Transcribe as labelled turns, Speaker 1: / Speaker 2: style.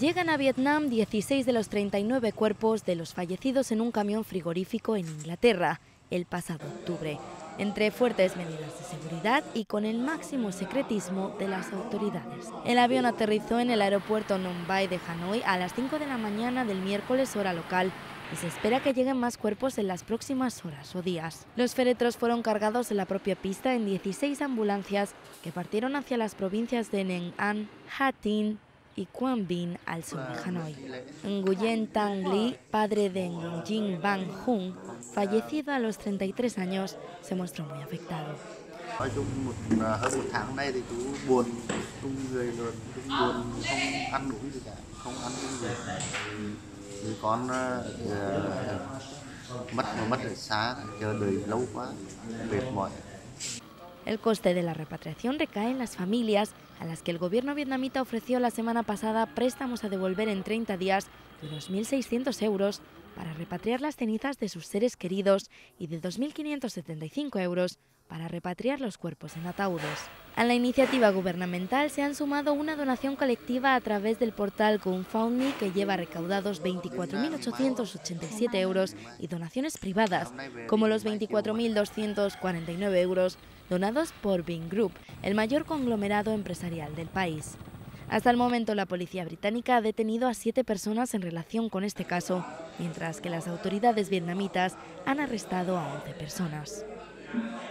Speaker 1: Llegan a Vietnam 16 de los 39 cuerpos de los fallecidos en un camión frigorífico en Inglaterra el pasado octubre, entre fuertes medidas de seguridad y con el máximo secretismo de las autoridades. El avión aterrizó en el aeropuerto Nong Bai de Hanoi a las 5 de la mañana del miércoles hora local y se espera que lleguen más cuerpos en las próximas horas o días. Los féretros fueron cargados en la propia pista en 16 ambulancias que partieron hacia las provincias de Nghệ An, Hà Tĩnh y Quang Binh al sur de Hanoi. Nguyen Thanh Le, padre de Nguyen Van Hung, fallecido a los 33 años, se mostró muy afectado. El coste de la repatriación recae en las familias, a las que el gobierno vietnamita ofreció la semana pasada préstamos a devolver en 30 días de 2.600 euros para repatriar las cenizas de sus seres queridos y de 2.575 euros para repatriar los cuerpos en ataúdes. A la iniciativa gubernamental se han sumado una donación colectiva a través del portal GoFundMe, que lleva recaudados 24.887 euros, y donaciones privadas, como los 24.249 euros donados por Vingroup, el mayor conglomerado empresarial del país. Hasta el momento, la policía británica ha detenido a 7 personas en relación con este caso, mientras que las autoridades vietnamitas han arrestado a 11 personas.